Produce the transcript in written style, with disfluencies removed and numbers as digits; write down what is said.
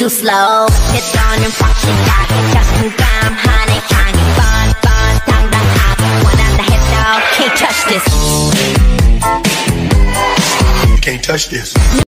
too slow. 내 손은 확실하게 자신감하네 강해 당당하게 원한다 해도 can't touch this. You can't touch this.